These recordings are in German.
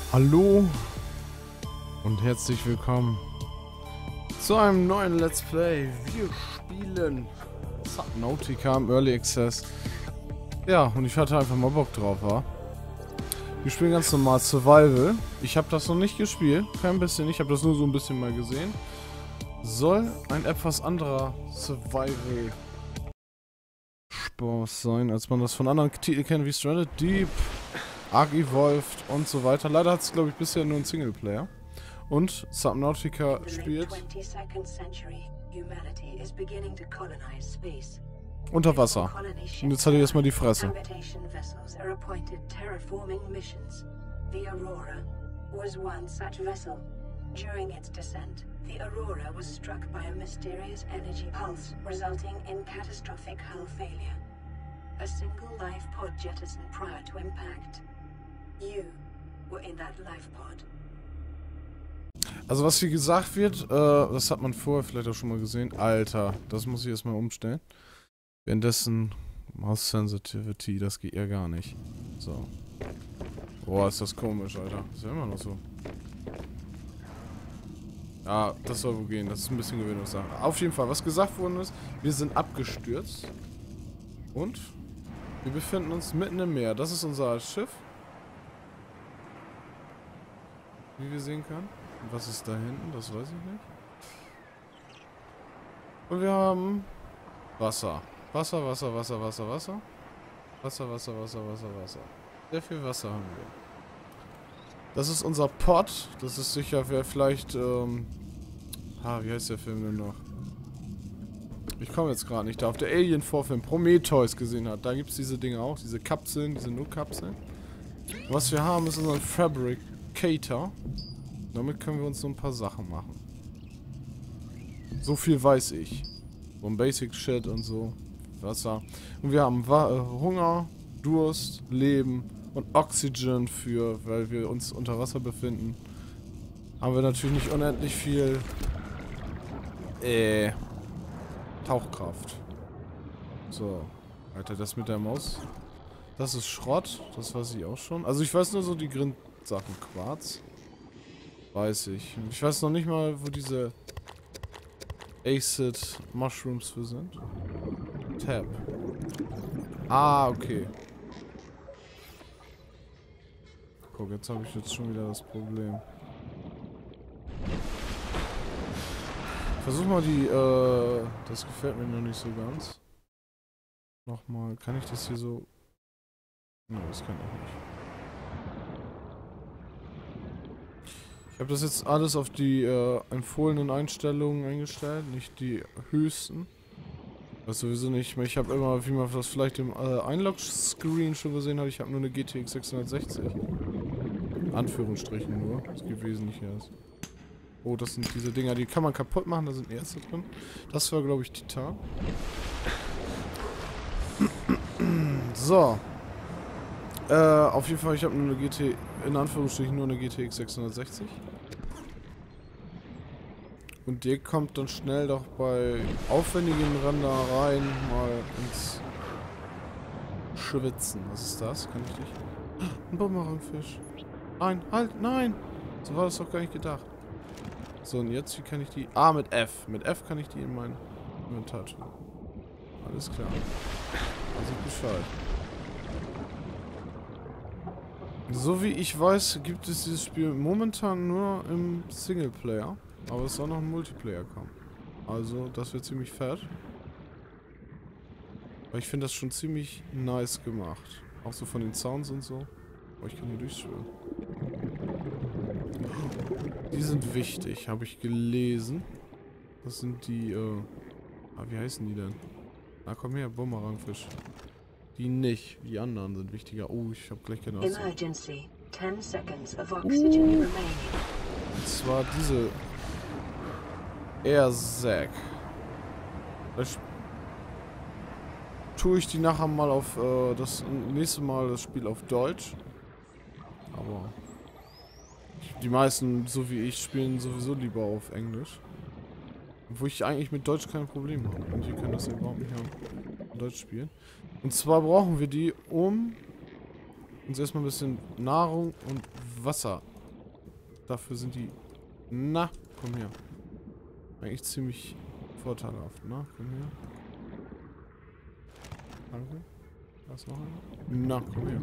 Hallo und herzlich willkommen zu einem neuen Let's Play. Wir spielen Subnautica im Early Access. Ja, und ich hatte einfach mal Bock drauf, wa? Wir spielen ganz normal Survival. Ich habe das noch nicht gespielt, kein bisschen. Ich habe das nur so ein bisschen mal gesehen. Soll ein etwas anderer Survival-Spaß sein, als man das von anderen Titeln kennt, wie Stranded Deep, Ark Evolved und so weiter. Leider hat es, glaube ich, bisher nur ein Singleplayer. Und Subnautica spielt unter Wasser. Und jetzt hat er erstmal die Fresse. During its descent, the Aurora was struck by a mysterious energy pulse, resulting in catastrophic hull failure. A single life pod jettisoned prior to impact. You were in that life pod. Also was hier gesagt wird, das hat man vorher vielleicht auch schon mal gesehen. Alter, das muss ich erstmal umstellen. Währenddessen Mouse Sensitivity, das geht ja gar nicht. So. Boah, ist das komisch, Alter. Ist ja immer noch so. Ja, das soll wohl gehen. Das ist ein bisschen Gewöhnungssache. Auf jeden Fall, was gesagt worden ist, wir sind abgestürzt. Und wir befinden uns mitten im Meer. Das ist unser Schiff. Wie wir sehen können. Und was ist da hinten? Das weiß ich nicht. Und wir haben Wasser. Wasser, Wasser, Wasser, Wasser, Wasser. Wasser, Wasser, Wasser, Wasser, Wasser. Sehr viel Wasser haben wir. Das ist unser Pod. Das ist sicher, wer vielleicht, wie heißt der Film denn noch? Ich komme jetzt gerade nicht da. Auf der Alien-Vorfilm Prometheus gesehen hat. Da gibt es diese Dinge auch. Diese Kapseln, diese Null-Kapseln. Was wir haben, ist unser Fabricator. Damit können wir uns so ein paar Sachen machen. So viel weiß ich. So ein Basic Shit und so. Wasser. Und wir haben Hunger, Durst, Leben und Oxygen für, weil wir uns unter Wasser befinden. Haben wir natürlich nicht unendlich viel Tauchkraft. So. Alter, das mit der Maus. Das ist Schrott. Das weiß ich auch schon. Also ich weiß nur so die Grindsachen. Quarz. Weiß ich. Ich weiß noch nicht mal, wo diese Acid Mushrooms für sind. Tab. Ah, okay. Guck, jetzt habe ich jetzt schon wieder das Problem. Versuch mal die, das gefällt mir noch nicht so ganz. Nochmal, kann ich das hier so... Nein, das kann ich nicht. Ich habe das jetzt alles auf die, empfohlenen Einstellungen eingestellt, nicht die höchsten. Das sowieso nicht. Ich habe immer, wie man das vielleicht im Einlog-Screen schon gesehen hat, ich habe nur eine GTX 660. Anführungsstrichen nur. Es gibt Wesentliches. Oh, das sind diese Dinger, die kann man kaputt machen, da sind Ärzte drin. Das war, glaube ich, Titan. So. Auf jeden Fall, ich habe nur eine in Anführungsstrichen nur eine GTX 660. Und der kommt dann schnell doch bei aufwendigen Rendereien mal ins Schwitzen. Was ist das? Kann ich nicht... Ein Bumerangfisch. Nein, halt, nein! So war das doch gar nicht gedacht. So, und jetzt, wie kann ich die... Ah, mit F. Mit F kann ich die in mein Inventar tun. Alles klar. Also Bescheid. So wie ich weiß, gibt es dieses Spiel momentan nur im Singleplayer. Aber es soll noch ein Multiplayer kommen. Also, das wird ziemlich fett. Aber ich finde das schon ziemlich nice gemacht. Auch so von den Sounds und so. Oh, ich kann hier durchschwimmen. Die sind wichtig, habe ich gelesen. Das sind die, wie heißen die denn? Na komm her, Bumerangfisch. Die nicht, die anderen sind wichtiger. Oh, ich habe gleich keine Ahnung. Emergency. 10 seconds of oxygen remaining. Und zwar diese Airsack. Das tue ich die nachher mal auf, das nächste Mal das Spiel auf Deutsch. Aber die meisten, so wie ich, spielen sowieso lieber auf Englisch. Wo ich eigentlich mit Deutsch kein Problem habe. Und die können das ja überhaupt nicht auf Deutsch spielen. Und zwar brauchen wir die, um uns erstmal ein bisschen Nahrung und Wasser dafür sind die... Na, komm her. Eigentlich ziemlich vorteilhaft, ne? Komm her. Danke. Da ist noch einer. Na, komm her.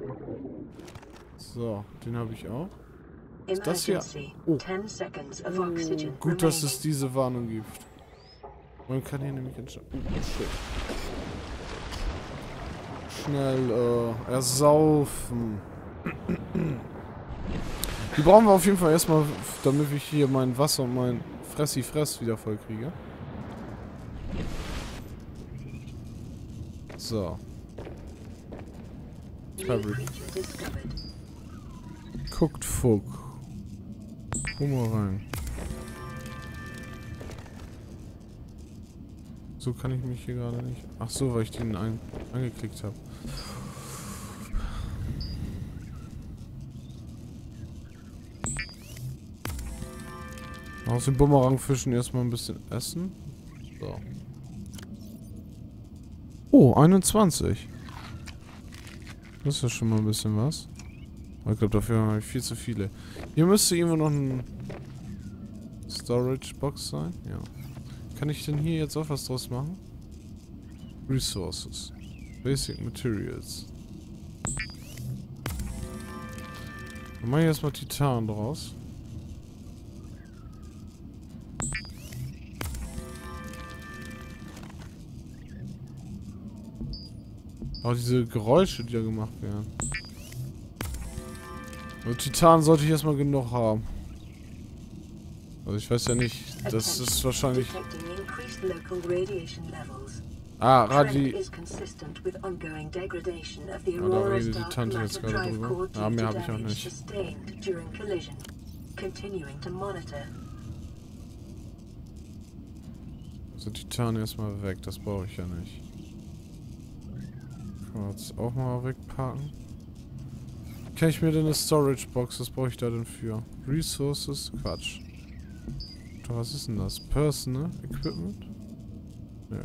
So, den habe ich auch. Ist das hier? Oh. Gut, dass es diese Warnung gibt. Man kann hier nämlich entscheiden. Oh, shit. Schnell, ersaufen. Die brauchen wir auf jeden Fall erstmal, damit ich hier mein Wasser und mein Fressi-Fress wieder voll kriege. So. Guckt Fuck. Guck mal rein. So kann ich mich hier gerade nicht... Ach so, weil ich den angeklickt habe. Aus den Bumerangfischen erstmal ein bisschen essen. So. Oh, 21. Das ist ja schon mal ein bisschen was. Aber ich glaube, dafür habe ich viel zu viele. Hier müsste irgendwo noch ein Storage Box sein. Ja. Kann ich denn hier jetzt auch was draus machen? Resources. Basic Materials. Dann mache ich erstmal Titan draus. Aber diese Geräusche, die da gemacht werden. Also Titan sollte ich erstmal genug haben. Also ich weiß ja nicht, das ist wahrscheinlich... Ah, Radi... Ja, da redet die Tante jetzt gerade drüber. Ja, mehr habe ich auch nicht. Also Titan erstmal weg, das brauche ich ja nicht. Kann man jetzt auch mal wegpacken. Kann ich mir denn eine Storage Box, was brauche ich da denn für? Resources? Quatsch. Was ist denn das? Personal Equipment? Nö.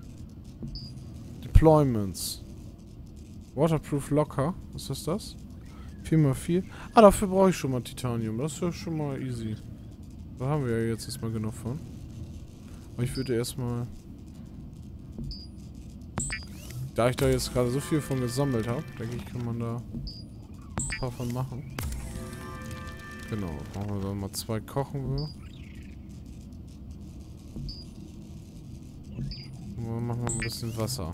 Deployments. Waterproof Locker. Was ist das? 4x4. Ah, dafür brauche ich schon mal Titanium. Das ist ja schon mal easy. Da haben wir ja jetzt erstmal genug von. Aber ich würde erstmal... Da ich da jetzt gerade so viel von gesammelt habe, denke ich, kann man da ein paar von machen. Genau, machen wir dann mal 2 kochen wir. Und machen wir ein bisschen Wasser.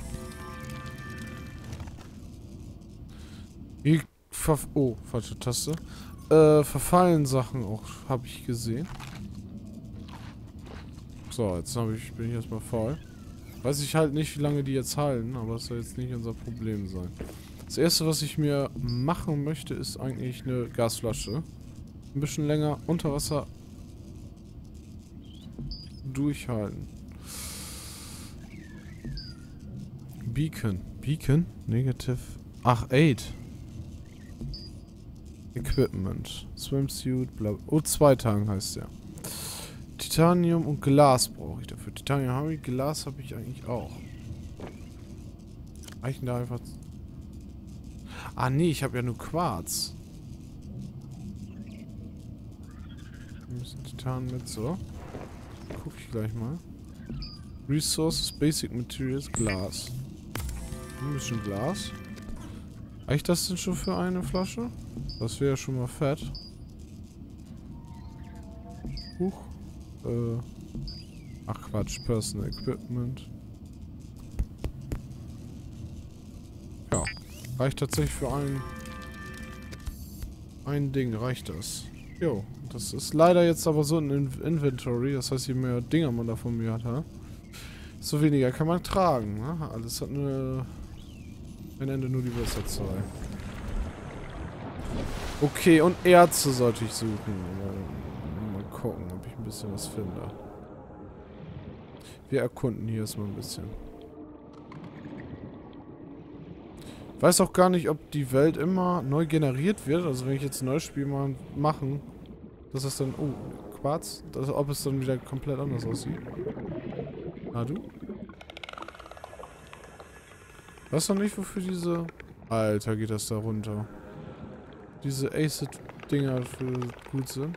Oh, falsche Taste. Verfallen Sachen auch, habe ich gesehen. So, jetzt bin ich erstmal voll. Weiß ich halt nicht, wie lange die jetzt halten, aber das soll jetzt nicht unser Problem sein. Das erste, was ich mir machen möchte, ist eigentlich eine Gasflasche. Ein bisschen länger unter Wasser durchhalten. Beacon. Beacon? Negative. Ach, 8. Equipment. Swimsuit, bla. Oh, 2 Tagen heißt der. Titanium und Glas brauche ich dafür. Titanium habe ich, Glas habe ich eigentlich auch. Reichen da einfach... Ah, nee, ich habe ja nur Quarz. Wir müssen Titan mit, so. Guck ich gleich mal. Resources, Basic Materials, Glas. Ein bisschen Glas. Reicht das denn schon für eine Flasche? Das wäre ja schon mal fett. Huch. Ach Quatsch, Personal Equipment. Ja, reicht tatsächlich für ein Ding, reicht das. Jo, das ist leider jetzt aber so ein Inventory, das heißt, je mehr Dinger man da von mir hat, so weniger kann man tragen. Ne? Alles hat ein Ende, nur die Wasserzahl. Okay, und Erze sollte ich suchen. Mal gucken, ob ich ein bisschen was finde. Wir erkunden hier erstmal ein bisschen. Ich weiß auch gar nicht, ob die Welt immer neu generiert wird. Also wenn ich jetzt ein neues Spiel mal machen, dass das dann... Oh, Quarz? Ob es dann wieder komplett anders aussieht. Ah, du? Weißt du nicht, wofür diese... Alter, geht das da runter. Diese Acid Dinger für gut sind.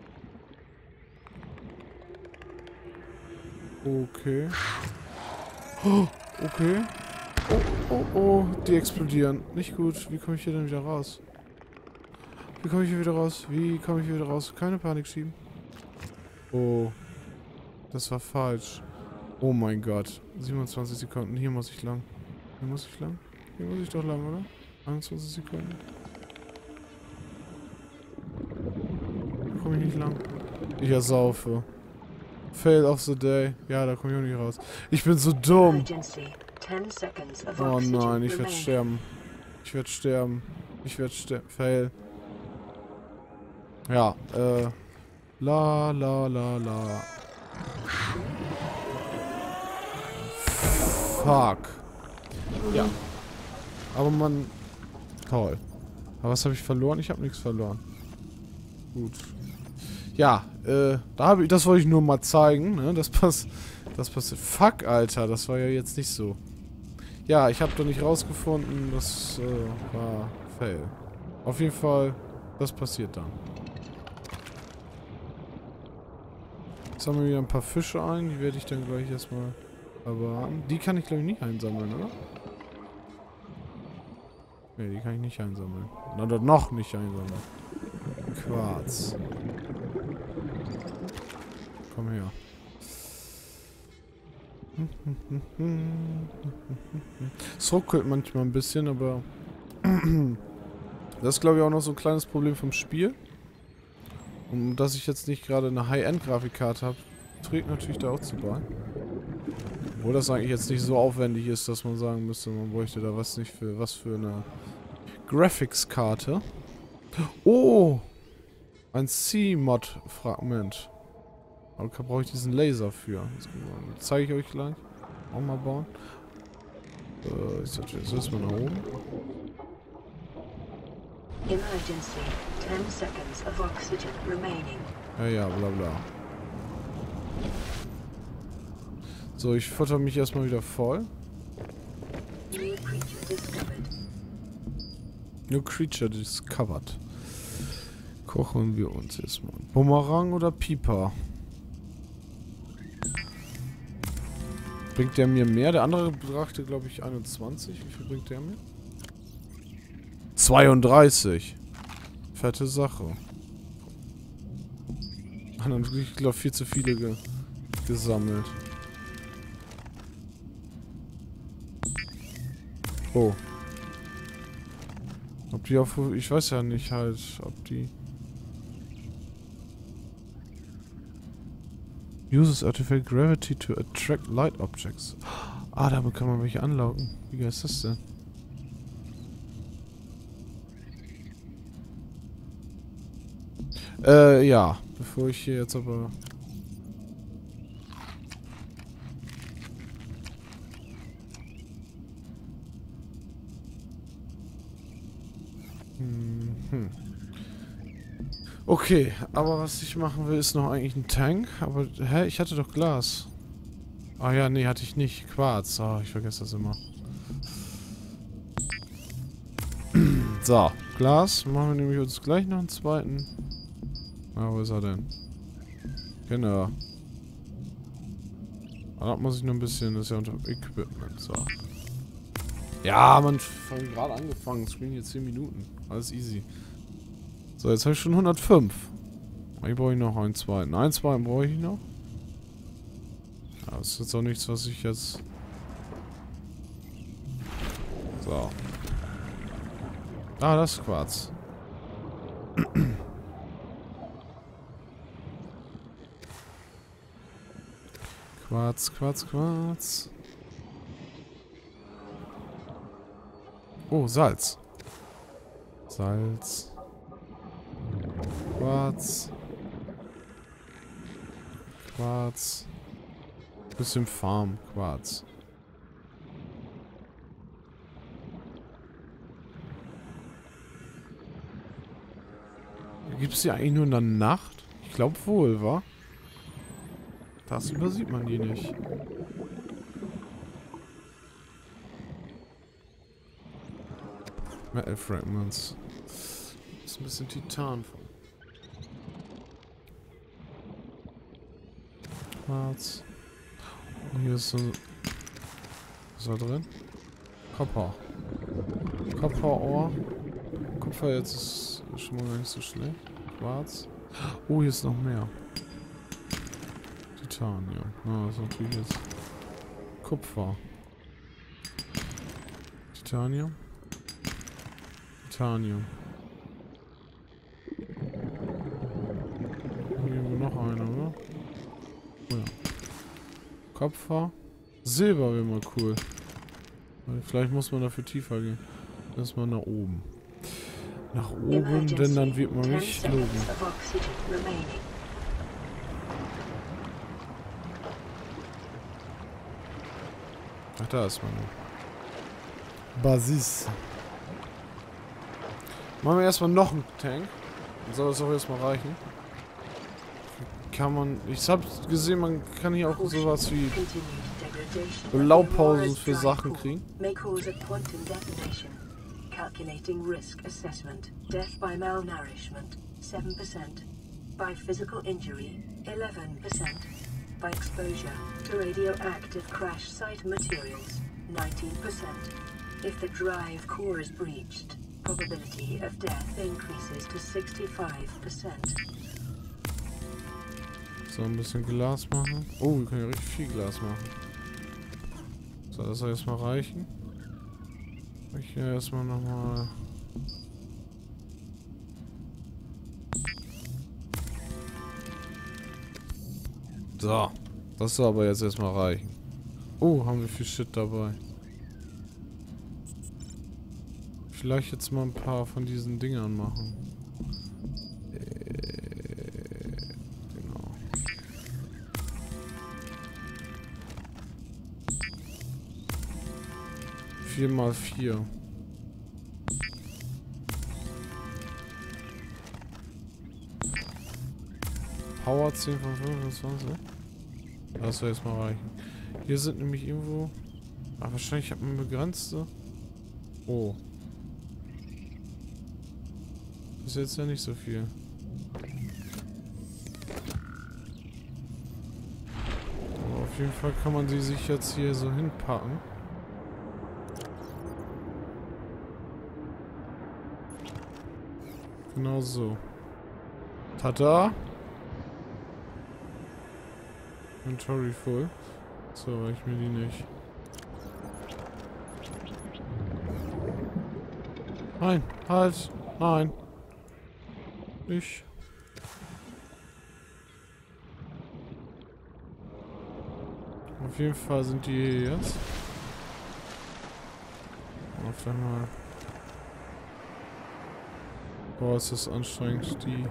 Okay. Oh, okay. Oh, oh, oh. Die explodieren. Nicht gut. Wie komme ich hier denn wieder raus? Wie komme ich hier wieder raus? Wie komme ich hier wieder raus? Keine Panik schieben. Oh. Das war falsch. Oh mein Gott. 27 Sekunden. Hier muss ich lang. Hier muss ich lang? Hier muss ich doch lang, oder? 21 Sekunden. Da komme ich nicht lang. Ich ersaufe. Fail of the day. Ja, da komme ich auch nicht raus. Ich bin so dumm. Oh nein, ich werde sterben. Ich werde sterben. Ich werde sterben. Fail. Ja, La, la, la, la. Fuck. Ja. Aber man... Toll. Aber was habe ich verloren? Ich habe nichts verloren. Gut. Ja, das wollte ich nur mal zeigen, ne? Das passiert. Fuck, Alter, das war ja jetzt nicht so. Ja, ich habe da nicht rausgefunden, das war Fail. Auf jeden Fall, das passiert dann. Jetzt haben wir wieder ein paar Fische ein, die werde ich dann gleich erstmal erwarten. Die kann ich glaube ich nicht einsammeln, oder? Ne, die kann ich nicht einsammeln. Oder noch nicht einsammeln. Quarz. Komm her. Es ruckelt manchmal ein bisschen, aber das ist glaube ich auch noch so ein kleines Problem vom Spiel. Und dass ich jetzt nicht gerade eine High-End-Grafikkarte habe, trägt natürlich da auch zu bei. Obwohl das eigentlich jetzt nicht so aufwendig ist, dass man sagen müsste, man bräuchte da was für eine Graphics-Karte. Oh! Ein C-Mod-Fragment. Aber da brauche ich diesen Laser für. Das zeige ich euch gleich. Auch mal bauen. Jetzt ist man nach oben. Emergency. 10 seconds of oxygen remaining. Ja, bla bla. So, ich futter mich erstmal wieder voll. New creature discovered. New creature discovered. Kochen wir uns erstmal. Bumerang oder Pieper? Bringt der mir mehr? Der andere brachte, glaube ich, 21. Wie viel bringt der mir? 32. Fette Sache. Hat dann wirklich, ich glaube, viel zu viele gesammelt. Oh. Ob die auf... Ich weiß ja nicht halt, ob die... Uses Artificial Gravity to attract light objects. Ah, damit kann man welche anlocken. Wie geil ist das denn? Ja. Bevor ich hier jetzt aber... Okay, aber was ich machen will, ist noch eigentlich ein Tank. Aber, hä? Ich hatte doch Glas. Ah ja, nee, hatte ich nicht. Quarz. Oh, ich vergesse das immer. So, Glas. Machen wir nämlich uns gleich noch einen zweiten. Ah, wo ist er denn? Genau. Da muss ich nur ein bisschen, das ist ja unter Equipment. So. Ja, man, gerade angefangen. Screen hier 10 Minuten. Alles easy. So, jetzt habe ich schon 105. Ich brauche noch einen zweiten. Einen zweiten brauche ich noch. Ja, das ist jetzt auch nichts, was ich jetzt... So. Ah, das ist Quarz. Quarz, Quarz, Quarz. Oh, Salz. Salz. Quarz. Quarz. Bisschen Farm. Quarz. Gibt es die eigentlich nur in der Nacht? Ich glaube wohl, wa? Das übersieht man die nicht. Metal Fragments. ist ein bisschen Titan von. Harz. Und hier ist so. Was ist da drin? Kupfer. Kupferohr. Kupfer jetzt ist schon mal gar nicht so schlecht. Quarz. Oh, hier ist noch mehr. Titan, ja. Ah, das ist natürlich jetzt. Kupfer. Titanium. Titanium. Hier noch einer, oder? Oh ja. Kupfer. Silber wäre mal cool. Vielleicht muss man dafür tiefer gehen. Erstmal nach oben. Nach oben, denn dann wird man mich loben. Ach, da ist meine Basis. Machen wir erstmal noch einen Tank. Dann soll das auch erstmal reichen. Kann man. Ich habe gesehen, man kann hier auch sowas wie Blaupausen für Sachen kriegen. Calculating risk assessment. Death by malnourishment, 7%. By physical injury, 11%. By exposure to radioactive crash site materials, 19%. If the drive core is breached, probability of death increases to 65%. So, ein bisschen Glas machen. Oh, wir können ja richtig viel Glas machen. So, das soll erstmal reichen. Ich hier erstmal nochmal. So. Das soll aber jetzt erstmal reichen. Oh, haben wir viel Shit dabei. Vielleicht jetzt mal ein paar von diesen Dingern machen. Genau. Vier mal 4. Power 10 von 25. Das soll jetzt mal reichen. Hier sind nämlich irgendwo. Ach, wahrscheinlich hat man begrenzte. Oh. Das ist jetzt ja nicht so viel. Aber auf jeden Fall kann man sie sich jetzt hier so hinpacken. Genau so. Tada! Inventory full. So, reicht mir die nicht. Nein, halt! Nein! Nicht. Auf jeden Fall sind die hier jetzt. Auf einmal. Boah, ist das anstrengend, die.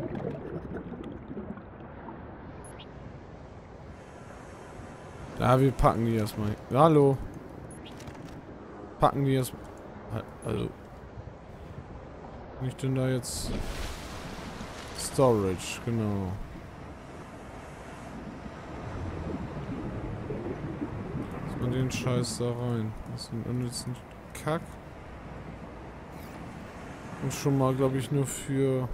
Ja, wir packen die erstmal. Hallo. Packen die erstmal. Also. Nicht denn da jetzt. Storage, genau. Lass mal den Scheiß da rein. Das ist ein unnützen Kack. Und schon mal, glaube ich, nur für.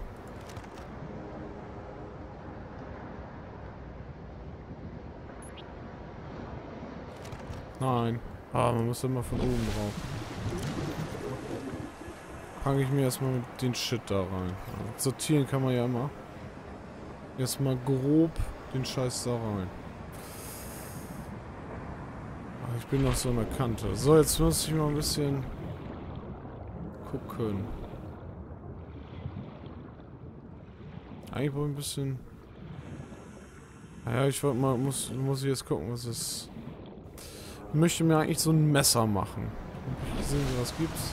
Nein. Ah, man muss immer von oben drauf. Packe ich mir erstmal mit den Shit da rein. Sortieren kann man ja immer. Erstmal grob den Scheiß da rein. Ach, ich bin noch so an der Kante. So, jetzt muss ich mal ein bisschen gucken. Eigentlich wollte ich ein bisschen. Naja, ich wollte mal, muss ich jetzt gucken, was ist. Ich möchte mir eigentlich so ein Messer machen. Sehen Sie, was gibt's.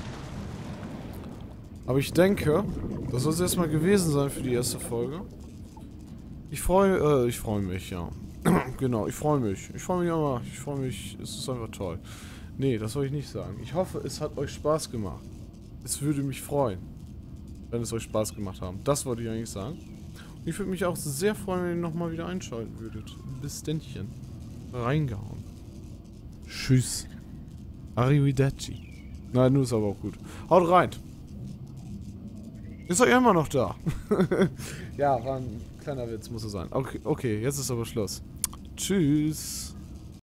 Aber ich denke, das soll es erstmal gewesen sein für die erste Folge. Ich freue mich, ja. Genau, ich freue mich. Ich freue mich immer. Ich freue mich, es ist einfach toll. Nee, das soll ich nicht sagen. Ich hoffe, es hat euch Spaß gemacht. Es würde mich freuen, wenn es euch Spaß gemacht hat. Das wollte ich eigentlich sagen. Und ich würde mich auch sehr freuen, wenn ihr nochmal wieder einschalten würdet. Bis Dännchen. Reingehauen. Tschüss. Arrivederci. Nein, nur ist aber auch gut. Haut rein. Ist er immer noch da? Ja, war ein kleiner Witz, muss es sein. Okay, okay, jetzt ist aber Schluss. Tschüss.